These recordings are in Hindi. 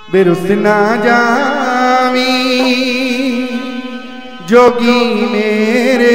बेरुस ना जावी जोगी मेरे,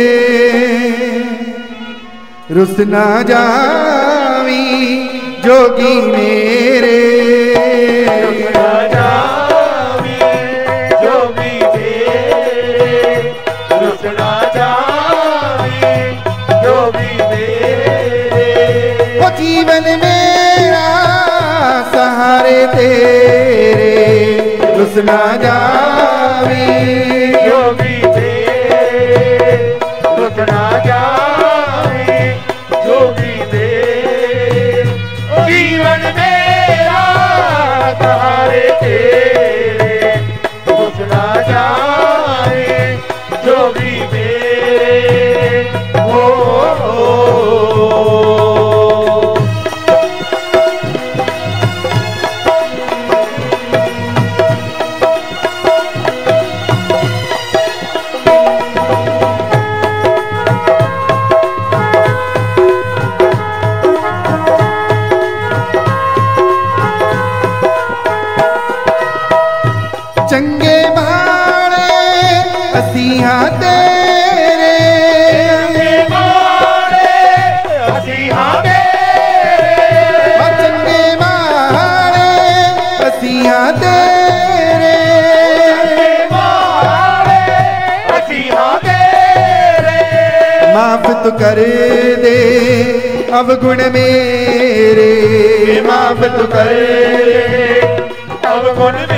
रुस ना जावी जोगी मेरे, रुस ना जावी जोगी मेरे, रुस ना जावी जोगी मेरे। वो जीवन मेरा सहारे तेरे, रुस ना जावी जोगी मेरे, रुस ना जावी जोगी मेरे। जीवन मेरा सहारे तेरे, रुस ना जावे जोगी मेरे। चंगे माड़े असीहा तेरे, चंगे माड़े असीहा तेरे, चंगे माड़े असीहा तेरे, चंगे माड़े असीहा तेरे। माफ तो कर दे अवगुण मेरे, माफ तो कर दे अवगुण मेरे।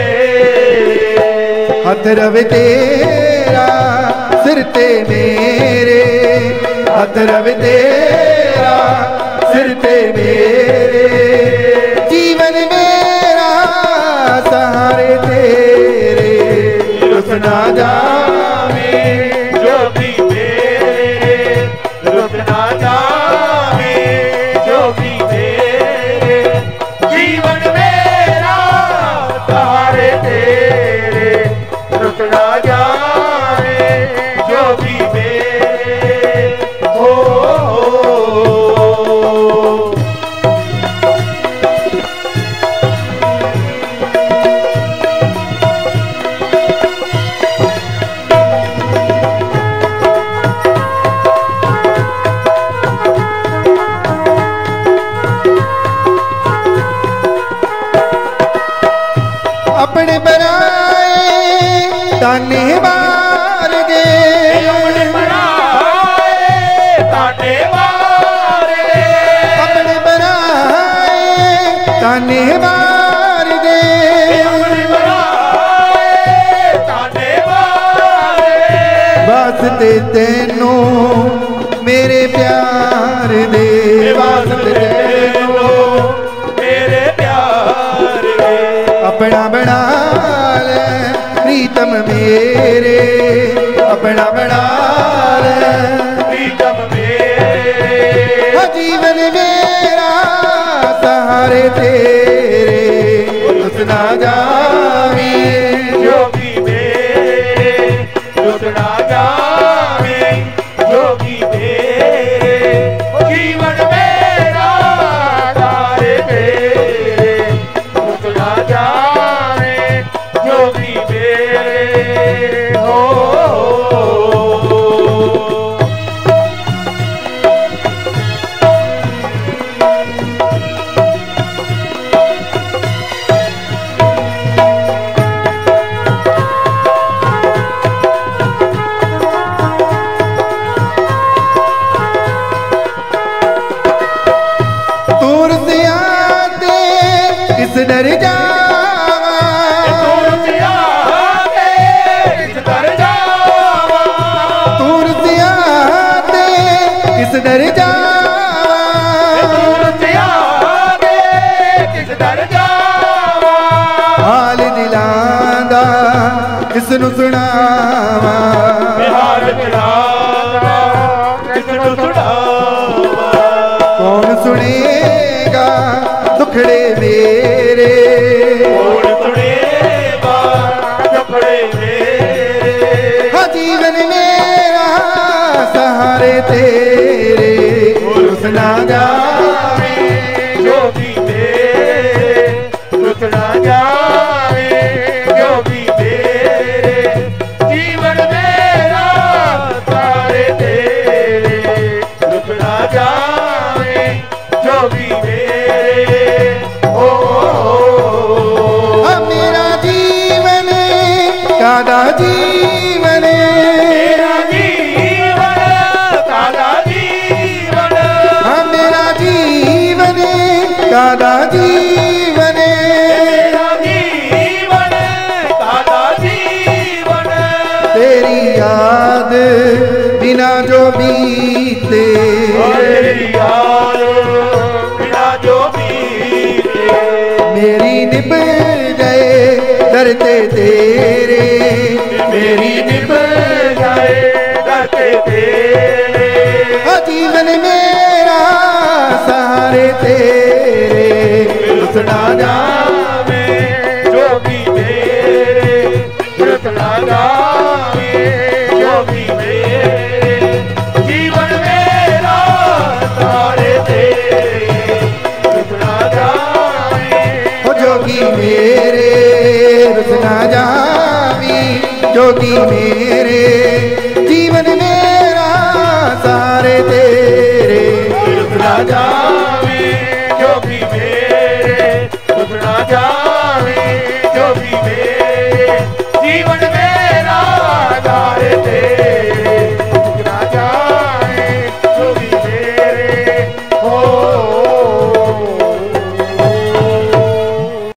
हथ रवे तेरा सिर ते मेरे, हथ रवे तेरा सिर ते मेरे। जीवन मेरा सहारे तेरे, रुस ना जावे जोगी मेरे, रुस ना जावे जोगी मेरे। जीवन मेरा सहारे तेरे, रुस ना जावे जोगी मेरे। अपने बनाए ताने मार दे, अपने बनाए ताने मारे, अपने बनाए ताने मार दे, अपने बनाए ताने मारे। वास्ते तेनू मेरे प्यार दे, वास्ते तेनू मेरे प्यार दे। अपना बना ले प्रीतम मेरे, अपना बना ले प्रीतम मेरे। जीवन मेरा सहारे तेरे, रुस ना जावी जोगी मेरे, रुस ना जावे जोगी मेरे। जीवन मेरा सहारे तेरे, रुस ना जावे जोगी मेरे। हो दूर से आते किस डर जावा, दूर से आके किस दर जावा, दूर से आते किस डर जावा, दूर से आके किस दर जावा। हाल दिलां दा किसनू सुनावा, बिहार बिहारा किसनु सुनावा। कौन सुनेगा दुखड़े मेरे, कौन सुनेगा दुखड़े मेरे। हाँ जीवन मेरा सहारे तेरे, रुस ना जावे जोगी मेरे, रुस ना जावे मेरी निभ जाए डरते तेरे, मेरी निभ जाए डरते तेरे। जीवन मेरा सहारे तेरे, रुसना जावे जोगी मेरे, रुसना जावे जोगी मेरे। जीवन मेरा सहारे तेरे, रुसना जावे जोगी मेरे, रुसना जावी जोगी मेरे। जीवन मेरा सहारे तेरे, रुसना जावे